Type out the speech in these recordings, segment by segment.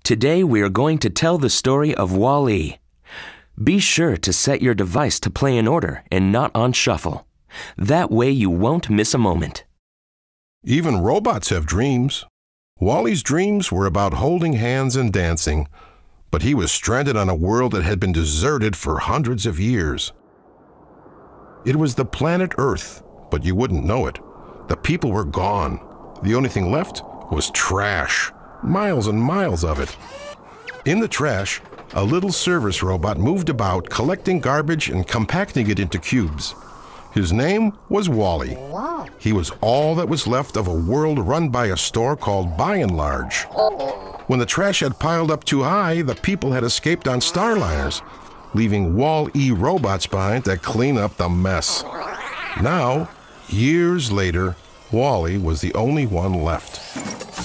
Today we are going to tell the story of WALL-E. Be sure to set your device to play in order and not on shuffle. That way you won't miss a moment. Even robots have dreams. WALL-E's dreams were about holding hands and dancing, but he was stranded on a world that had been deserted for hundreds of years. It was the planet Earth, but you wouldn't know it. The people were gone. The only thing left was trash. Miles and miles of it. In the trash, a little service robot moved about, collecting garbage and compacting it into cubes. His name was WALL-E. He was all that was left of a world run by a store called By and Large. When the trash had piled up too high, the people had escaped on starliners, leaving WALL-E robots behind to clean up the mess. Now, years later, WALL-E was the only one left.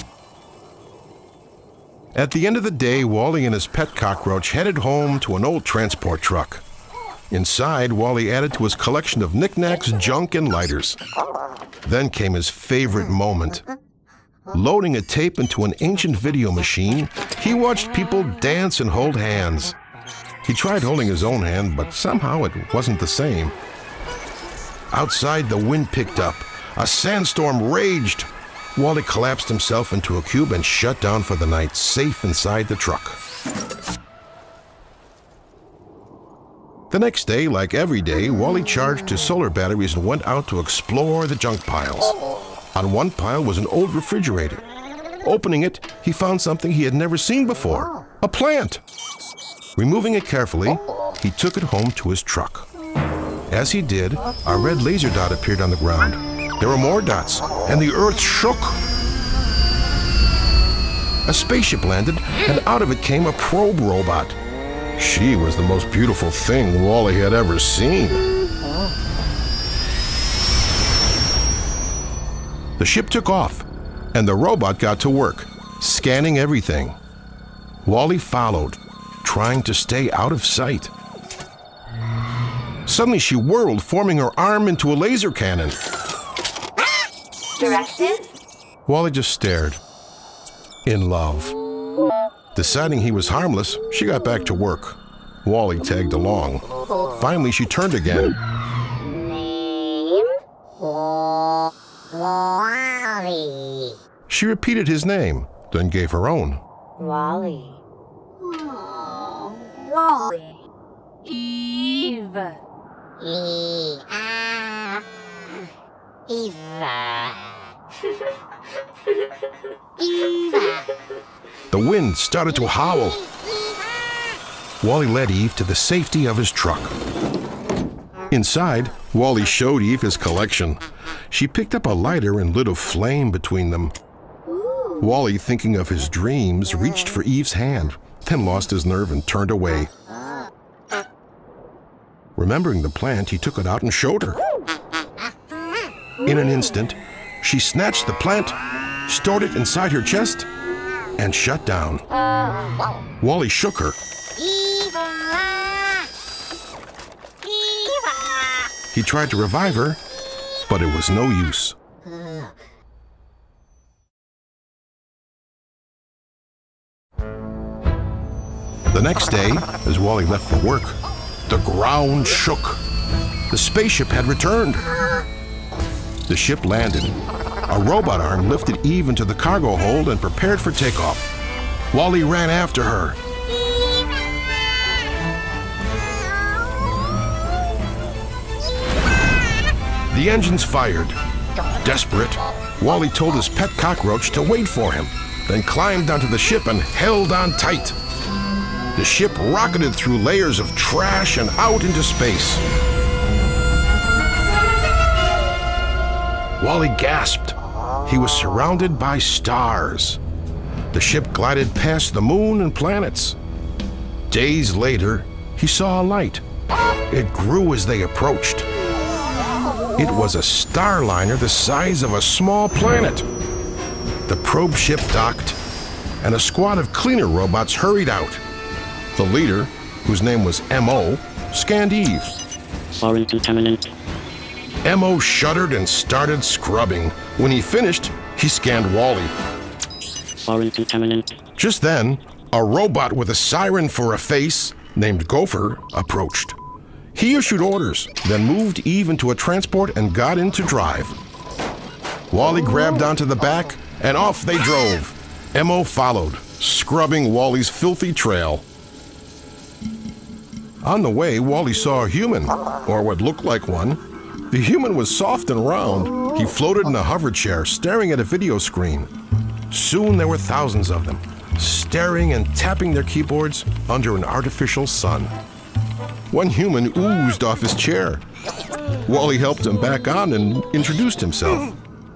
At the end of the day, WALL-E and his pet cockroach headed home to an old transport truck. Inside, WALL-E added to his collection of knickknacks, junk, and lighters. Then came his favorite moment. Loading a tape into an ancient video machine, he watched people dance and hold hands. He tried holding his own hand, but somehow it wasn't the same. Outside, the wind picked up. A sandstorm raged. WALL-E collapsed himself into a cube and shut down for the night, safe inside the truck. The next day, like every day, WALL-E charged his solar batteries and went out to explore the junk piles. On one pile was an old refrigerator. Opening it, he found something he had never seen before, a plant. Removing it carefully, he took it home to his truck. As he did, a red laser dot appeared on the ground. There were more dots, and the earth shook. A spaceship landed, and out of it came a probe robot. She was the most beautiful thing WALL-E had ever seen. The ship took off, and the robot got to work, scanning everything. WALL-E followed, trying to stay out of sight. Suddenly she whirled, forming her arm into a laser cannon. Directive? WALL-E just stared, in love. Deciding he was harmless, she got back to work. WALL-E tagged along. Finally, she turned again. Name? WALL-E. She repeated his name, then gave her own. WALL-E. WALL-E. Eve. Eva. Eva. The wind started to howl. WALL-E led Eve to the safety of his truck. Inside, WALL-E showed Eve his collection. She picked up a lighter and lit a flame between them. WALL-E, thinking of his dreams, reached for Eve's hand, then lost his nerve and turned away. Remembering the plant, he took it out and showed her. In an instant, she snatched the plant, stored it inside her chest, and shut down. WALL-E shook her. He tried to revive her, but it was no use. The next day, as WALL-E left for work, the ground shook. The spaceship had returned. The ship landed. A robot arm lifted Eve into the cargo hold and prepared for takeoff. WALL-E ran after her. The engines fired. Desperate, WALL-E told his pet cockroach to wait for him, then climbed onto the ship and held on tight. The ship rocketed through layers of trash and out into space. WALL-E gasped. He was surrounded by stars. The ship glided past the moon and planets. Days later, he saw a light. It grew as they approached. It was a starliner the size of a small planet. The probe ship docked, and a squad of cleaner robots hurried out. The leader, whose name was M.O., scanned Eve. Sorry to terminate. M.O. shuddered and started scrubbing. When he finished, he scanned WALL-E. Sorry to terminate. Just then, a robot with a siren for a face, named Gopher, approached. He issued orders, then moved Eve into a transport and got in to drive. WALL-E grabbed onto the back, and off they drove. Emo followed, scrubbing WALL-E's filthy trail. On the way, WALL-E saw a human, or what looked like one. The human was soft and round. He floated in a hover chair, staring at a video screen. Soon there were thousands of them, staring and tapping their keyboards under an artificial sun. One human oozed off his chair. WALL-E helped him back on and introduced himself.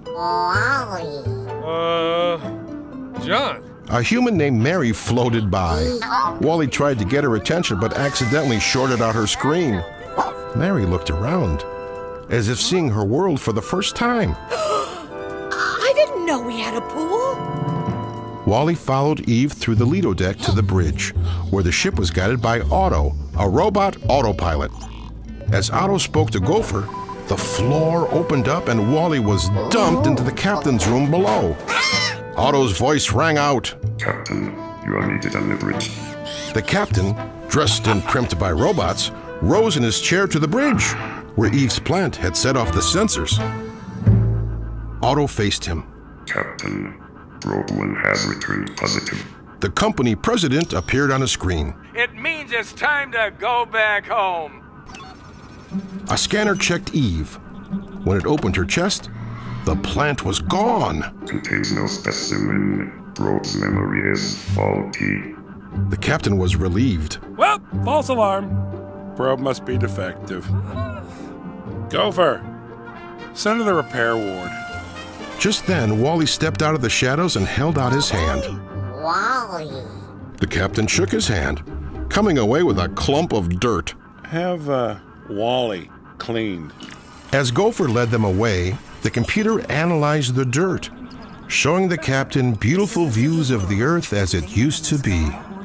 John. A human named Mary floated by. WALL-E tried to get her attention, but accidentally shorted out her screen. Mary looked around, as if seeing her world for the first time. I didn't know we had a pool. WALL-E followed Eve through the Lido deck to the bridge, where the ship was guided by Otto, a robot autopilot. As Otto spoke to Gopher, the floor opened up and WALL-E was dumped into the captain's room below. Otto's voice rang out. Captain, you are needed on the bridge. The captain, dressed and primped by robots, rose in his chair to the bridge, where Eve's plant had set off the sensors. Otto faced him. Captain, Rogue One has returned positive. The company president appeared on a screen. It means it's time to go back home. A scanner checked Eve. When it opened her chest, the plant was gone. Contains no specimen. Rogue's memory is faulty. The captain was relieved. Well, false alarm. Probe must be defective. Gopher, send to the repair ward. Just then, WALL-E stepped out of the shadows and held out his hand. WALL-E. The captain shook his hand, coming away with a clump of dirt. Have WALL-E cleaned. As Gopher led them away, the computer analyzed the dirt, showing the captain beautiful views of the Earth as it used to be.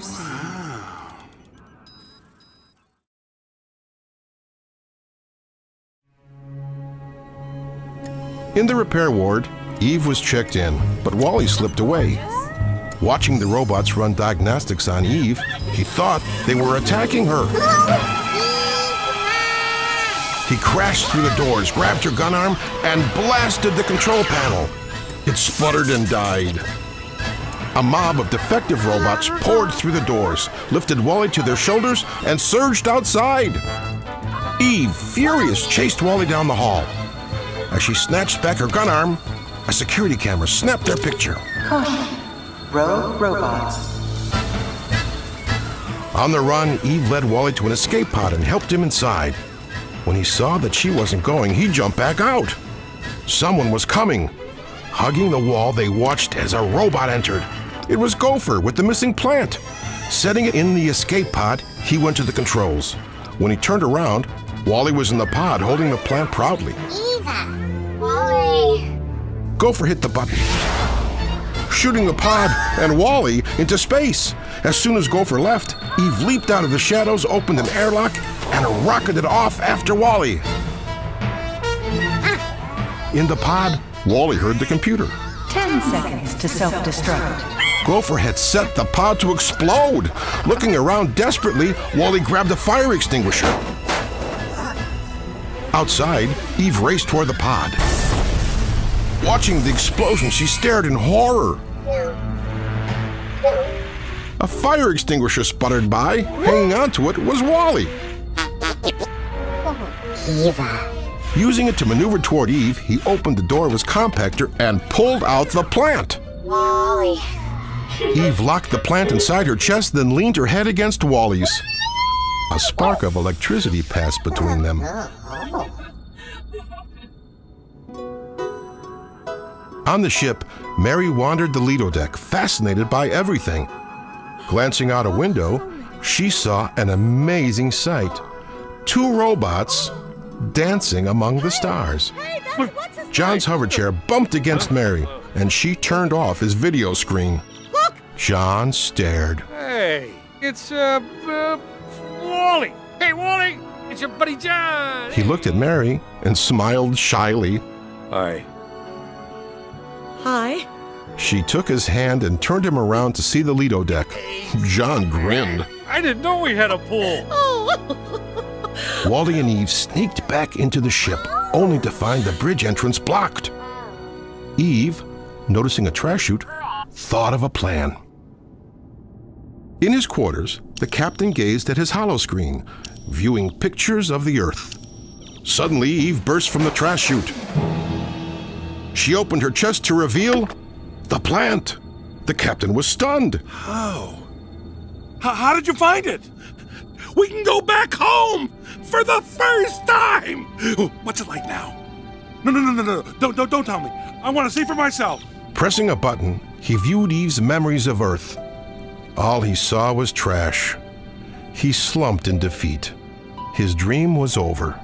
In the repair ward, Eve was checked in, but WALL-E slipped away. Watching the robots run diagnostics on Eve, he thought they were attacking her. He crashed through the doors, grabbed her gun arm, and blasted the control panel. It sputtered and died. A mob of defective robots poured through the doors, lifted WALL-E to their shoulders, and surged outside. Eve, furious, chased WALL-E down the hall. As she snatched back her gun arm, a security camera snapped their picture. Caution. Rogue robots. On the run, Eve led WALL-E to an escape pod and helped him inside. When he saw that she wasn't going, he jumped back out. Someone was coming. Hugging the wall, they watched as a robot entered. It was Gopher with the missing plant. Setting it in the escape pod, he went to the controls. When he turned around, WALL-E was in the pod holding the plant proudly. Eva. WALL-E. Gopher hit the button, shooting the pod and WALL-E into space. As soon as Gopher left, Eve leaped out of the shadows, opened an airlock, and rocketed off after WALL-E. In the pod, WALL-E heard the computer. 10 seconds to self-destruct. Gopher had set the pod to explode. Looking around desperately, WALL-E grabbed a fire extinguisher. Outside, Eve raced toward the pod. Watching the explosion, she stared in horror. A fire extinguisher sputtered by. Hanging onto it was WALL-E. Eva. Using it to maneuver toward Eve, he opened the door of his compactor and pulled out the plant. WALL-E. Eve locked the plant inside her chest, then leaned her head against WALL-E's. A spark of electricity passed between them. On the ship, Mary wandered the Lido deck, fascinated by everything. Glancing out a window, she saw an amazing sight. 2 robots dancing among the stars. John's hover chair bumped against Mary, and she turned off his video screen. Look! John stared. Hey, it's WALL-E. Hey, WALL-E, it's your buddy John. He looked at Mary and smiled shyly. Hi. Hi. She took his hand and turned him around to see the Lido deck. John grinned. I didn't know we had a pool. WALL-E and Eve sneaked back into the ship, only to find the bridge entrance blocked. Eve, noticing a trash chute, thought of a plan. In his quarters, the captain gazed at his holoscreen, viewing pictures of the Earth. Suddenly, Eve burst from the trash chute. She opened her chest to reveal the plant. The captain was stunned. How? How did you find it? We can go back home for the first time. What's it like now? No. Don't tell me. I want to see for myself. Pressing a button, he viewed Eve's memories of Earth. All he saw was trash. He slumped in defeat. His dream was over.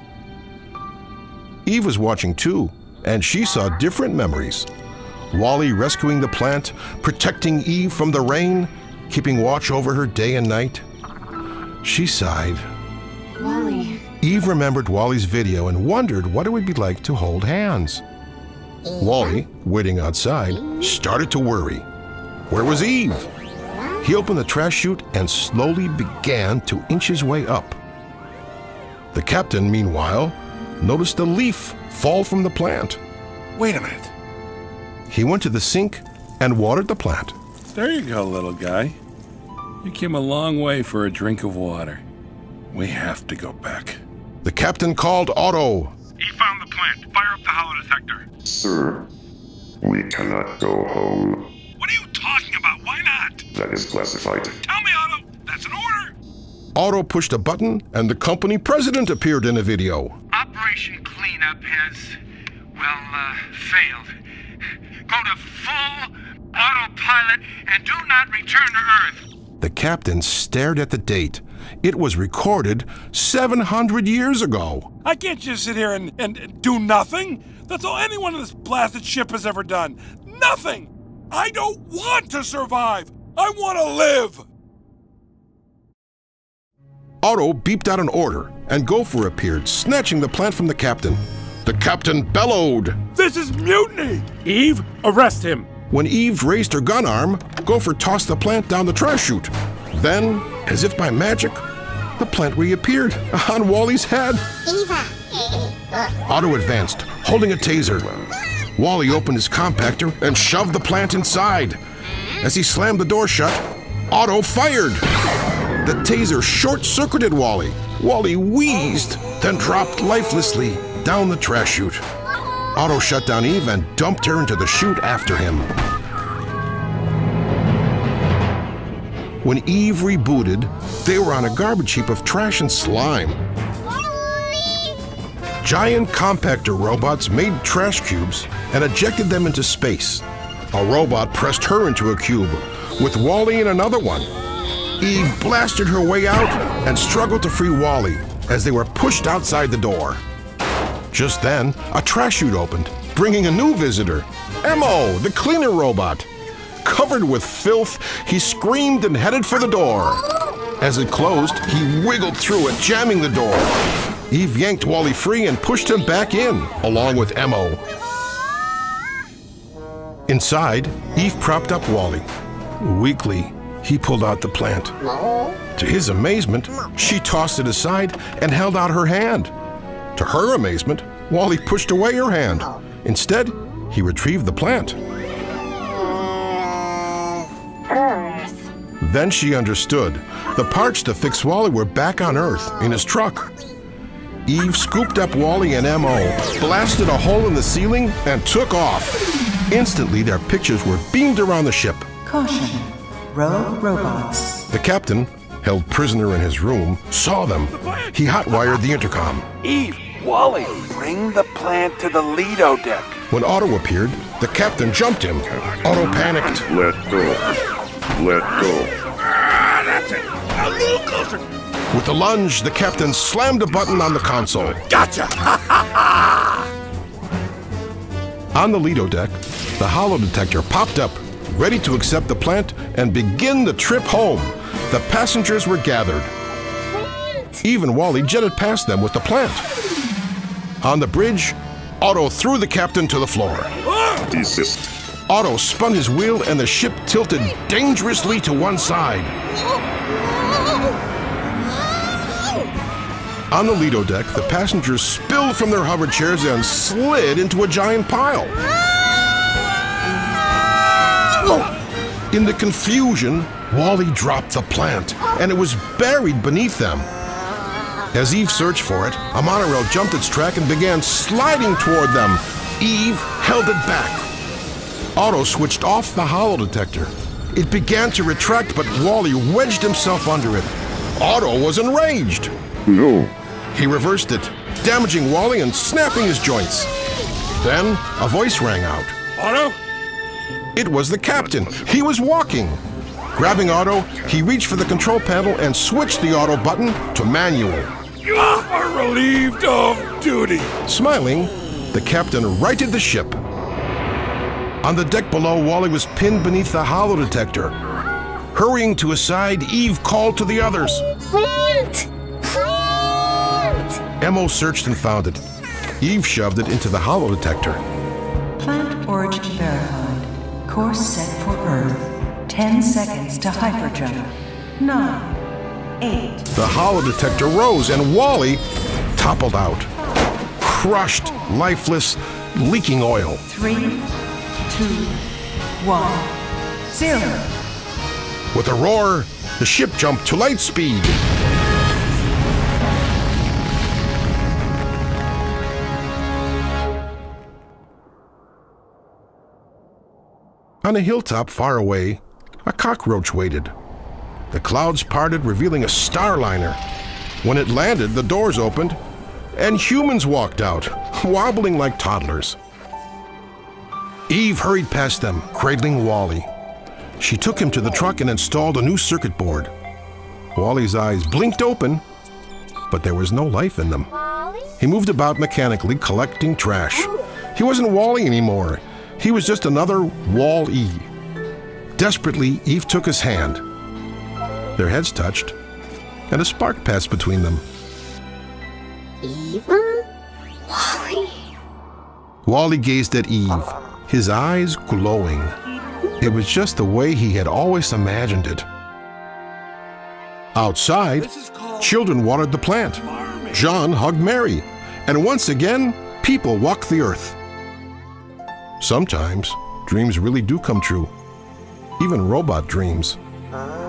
Eve was watching too, and she saw different memories. WALL-E rescuing the plant, protecting Eve from the rain, keeping watch over her day and night. She sighed. WALL-E. Eve remembered WALL-E's video and wondered what it would be like to hold hands. WALL-E, waiting outside, started to worry. Where was Eve? He opened the trash chute and slowly began to inch his way up. The captain, meanwhile, noticed a leaf fall from the plant. Wait a minute. He went to the sink and watered the plant. There you go, little guy. You came a long way for a drink of water. We have to go back. The captain called Otto. He found the plant. Fire up the hollow detector. Sir, we cannot go home. What are you talking about? Why not? That is classified. Tell me, Otto. That's an order. Otto pushed a button and the company president appeared in a video. Operation Cleanup has, failed. Go to full autopilot and do not return to Earth. The captain stared at the date. It was recorded 700 years ago. I can't just sit here and do nothing. That's all anyone in this blasted ship has ever done. Nothing! I don't want to survive. I want to live. Otto beeped out an order, and Gopher appeared, snatching the plant from the captain. The captain bellowed. This is mutiny! Eve, arrest him. When Eve raised her gun arm, Gopher tossed the plant down the trash chute. Then, as if by magic, the plant reappeared on WALL-E's head. Eva. Otto advanced, holding a taser. WALL-E opened his compactor and shoved the plant inside. As he slammed the door shut, Otto fired. The taser short-circuited WALL-E. WALL-E wheezed, then dropped lifelessly down the trash chute. Otto shut down Eve and dumped her into the chute after him. When Eve rebooted, they were on a garbage heap of trash and slime. Giant compactor robots made trash cubes and ejected them into space. A robot pressed her into a cube, with WALL-E in another one. Eve blasted her way out and struggled to free WALL-E as they were pushed outside the door. Just then, a trash chute opened, bringing a new visitor, Emo, the cleaner robot. Covered with filth, he screamed and headed for the door. As it closed, he wiggled through it, jamming the door. Eve yanked WALL-E free and pushed him back in, along with Emo. Inside, Eve propped up WALL-E. Weakly, he pulled out the plant. To his amazement, she tossed it aside and held out her hand. To her amazement, WALL-E pushed away her hand. Instead, he retrieved the plant. Earth. Then she understood. The parts to fix WALL-E were back on Earth, in his truck. Eve scooped up WALL-E and Mo, blasted a hole in the ceiling, and took off. Instantly, their pictures were beamed around the ship. Caution. Rogue robots. The captain, held prisoner in his room, saw them. He hotwired the intercom. Eve, WALL-E, bring the plant to the Lido deck. When Otto appeared, the captain jumped him. Otto panicked. Let go. Let go. That's it. A little closer. With a lunge, the captain slammed a button on the console. Gotcha. On the Lido deck, the hollow detector popped up, ready to accept the plant and begin the trip home. The passengers were gathered. Even WALL-E jetted past them with the plant. On the bridge, Otto threw the captain to the floor. Desist. Otto spun his wheel and the ship tilted dangerously to one side. On the Lido deck, the passengers spilled from their hover chairs and slid into a giant pile. In the confusion, WALL-E dropped the plant, and it was buried beneath them. As Eve searched for it, a monorail jumped its track and began sliding toward them. Eve held it back. Otto switched off the hollow detector. It began to retract, but WALL-E wedged himself under it. Otto was enraged. No. He reversed it, damaging WALL-E and snapping his joints. Then a voice rang out. Otto? It was the captain. He was walking. Grabbing Otto, he reached for the control panel and switched the auto button to manual. You are relieved of duty. Smiling, the captain righted the ship. On the deck below, WALL-E was pinned beneath the hollow detector. Hurrying to his side, Eve called to the others. Plant! Plant! Emo searched and found it. Eve shoved it into the hollow detector. Plant origin verified. Course set for Earth. 10 seconds to hyperjump. 9, 8. The hollow detector rose and WALL-E toppled out. Crushed, lifeless, leaking oil. 3, 2, 1, 0. With a roar, the ship jumped to light speed. On a hilltop far away, a cockroach waited. The clouds parted, revealing a starliner. When it landed, the doors opened, and humans walked out, wobbling like toddlers. Eve hurried past them, cradling WALL-E. She took him to the truck and installed a new circuit board. WALL-E's eyes blinked open, but there was no life in them. He moved about mechanically, collecting trash. He wasn't WALL-E anymore. He was just another WALL-E. Desperately, Eve took his hand. Their heads touched, and a spark passed between them. Eva? WALL-E? WALL-E gazed at Eve, his eyes glowing. It was just the way he had always imagined it. Outside, children watered the plant. John hugged Mary, and once again, people walked the earth. Sometimes, dreams really do come true. Even robot dreams.